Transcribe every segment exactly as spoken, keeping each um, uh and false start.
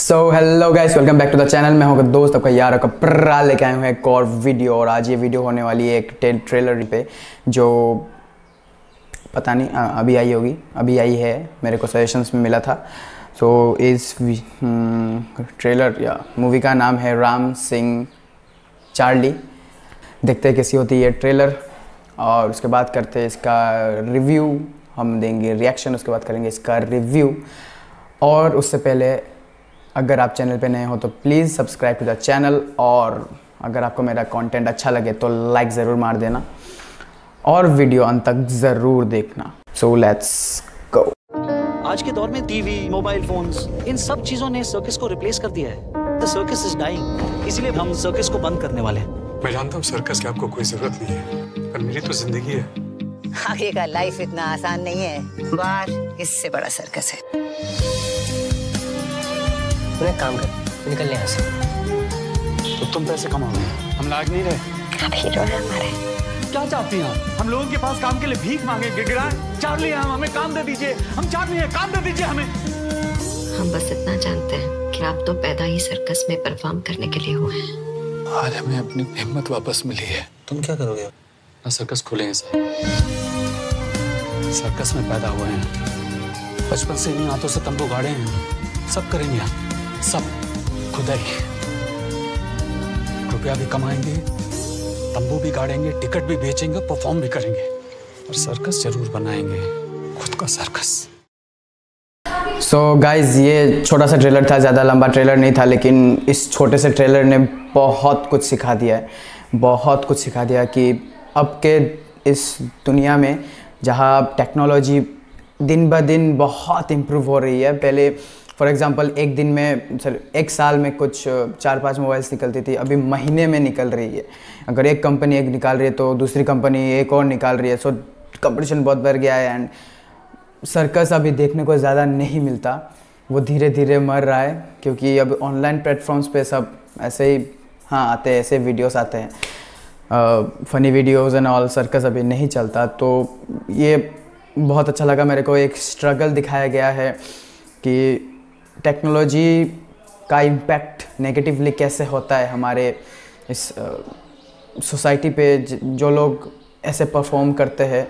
So hello guys, welcome back to the channel. मैं हूं दोस्त आपका यार आपका प्रा लेके आए हुए एक और वीडियो। और आज ये वीडियो होने वाली है एक ट्रेलर पे जो पता नहीं आ, अभी आई होगी, अभी आई है, मेरे को सजेशंस में मिला था। सो so, इस ट्रेलर या मूवी का नाम है राम सिंह चार्ली। देखते हैं कैसी होती है ट्रेलर और उसके बाद करते हैं इसका रिव्यू, हम देंगे रिएक्शन, उसके बाद करेंगे इसका रिव्यू। और उससे पहले अगर आप चैनल पे नए हो तो please subscribe to the channel, और अगर आपको मेरा कंटेंट अच्छा लगे तो लाइक ज़रूर मार देना और वीडियो अंत तक ज़रूर देखना। So let's go. आज के दौर में टीवी, मोबाइल फोन्स, इन सब चीजों ने सर्कस को रिप्लेस कर दिया है। द सर्कस इज डाइंग, इसीलिए हम सर्कस को बंद करने वाले हैं। मैं जानता हूँ सर्कस की आपको कोई जरूरत नहीं है, पर मेरी तो जिंदगी है। आगे का लाइफ इतना आसान नहीं है, बाहर इससे बड़ा सर्कस है। तू एक काम कर, निकल यहाँ से। तो तुम पैसे कमाओगे, हम लायक नहीं रहे। अब हीरो है हमारे। क्या चाहती हैं आप? हम लोगों के पास काम के लिए भीख मांगे, गिड़गिड़ाएं? चार्ली हम हमें काम दे दीजिए, हम चार्ली हैं, काम दे दीजिए हमें। हम बस इतना जानते हैं कि आप तो पैदा ही सर्कस में परफॉर्म करने के लिए हुए हैं। आज हमें अपनी हिम्मत वापस मिली है। तुम क्या करोगे? ना सर्कस खोलेंगे सर। सर्कस में पैदा हुए हैं, बचपन से इन्हीं हाथों से तंबू गाड़े हैं, सब करेंगे हम, सब खुदाई। रुपया भी कमाएंगे, तंबू भी गाड़ेंगे, टिकट भी बेचेंगे, परफॉर्म भी करेंगे और सर्कस जरूर बनाएंगे, खुद का सर्कस। सो so गाइज, ये छोटा सा ट्रेलर था, ज़्यादा लंबा ट्रेलर नहीं था, लेकिन इस छोटे से ट्रेलर ने बहुत कुछ सिखा दिया है, बहुत कुछ सिखा दिया कि अब के इस दुनिया में जहाँ टेक्नोलॉजी दिन ब दिन बहुत इम्प्रूव हो रही है। पहले फॉर एग्ज़ाम्पल एक दिन में सर एक साल में कुछ चार पांच मोबाइल्स निकलती थी, अभी महीने में निकल रही है। अगर एक कंपनी एक निकाल रही है तो दूसरी कंपनी एक और निकाल रही है। सो कंपटीशन बहुत बढ़ गया है एंड सर्कस अभी देखने को ज़्यादा नहीं मिलता, वो धीरे धीरे मर रहा है, क्योंकि अब ऑनलाइन प्लेटफॉर्म्स पे सब ऐसे ही हाँ आते हैं, ऐसे वीडियोस आते हैं, funny videos and all. Circus अभी नहीं चलता, तो ये बहुत अच्छा लगा मेरे को। एक स्ट्रगल दिखाया गया है कि टेक्नोलॉजी का इम्पैक्ट नेगेटिवली कैसे होता है हमारे इस सोसाइटी पे, जो लोग ऐसे परफॉर्म करते हैं।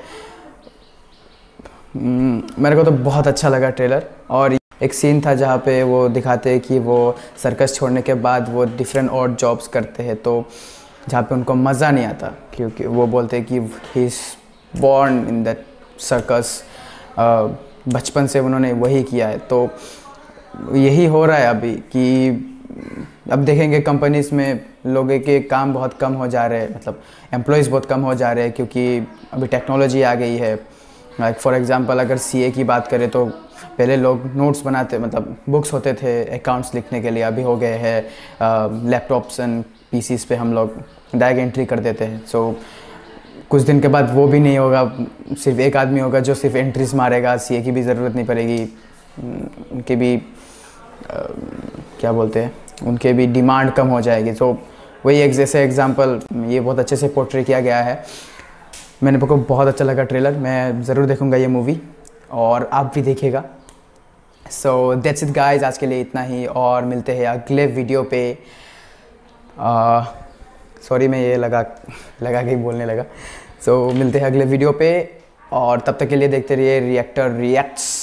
मेरे को तो बहुत अच्छा लगा ट्रेलर। और एक सीन था जहाँ पे वो दिखाते हैं कि वो सर्कस छोड़ने के बाद वो डिफरेंट और जॉब्स करते हैं, तो जहाँ पे उनको मज़ा नहीं आता, क्योंकि वो बोलते हैं कि he is born in that circus, बचपन से उन्होंने वही किया है। तो यही हो रहा है अभी कि अब देखेंगे कंपनीज़ में लोगों के काम बहुत कम हो जा रहे हैं, मतलब एम्प्लॉयज़ बहुत कम हो जा रहे हैं, क्योंकि अभी टेक्नोलॉजी आ गई है। लाइक फॉर एग्जांपल अगर सीए की बात करें तो पहले लोग नोट्स बनाते, मतलब बुक्स होते थे अकाउंट्स लिखने के लिए, अभी हो गए हैं लैपटॉप्स एंड पीसीस पे हम लोग डायरेक्ट एंट्री कर देते हैं। सो so, कुछ दिन के बाद वो भी नहीं होगा, सिर्फ एक आदमी होगा जो सिर्फ एंट्रीज मारेगा, सीए की भी ज़रूरत नहीं पड़ेगी, उनके भी आ, क्या बोलते हैं, उनके भी डिमांड कम हो जाएगी। तो वही एक जैसे एग्जांपल ये बहुत अच्छे से पोर्ट्रे किया गया है। मैंने को बहुत अच्छा लगा ट्रेलर, मैं ज़रूर देखूंगा ये मूवी और आप भी देखिएगा। सो दैट्स इट गाइस, आज के लिए इतना ही, और मिलते हैं अगले वीडियो पे। सॉरी मैं ये लगा लगा के ही बोलने लगा। सो so, मिलते हैं अगले वीडियो पे, और तब तक के लिए देखते रहिए रिएक्टर रिएक्ट्स।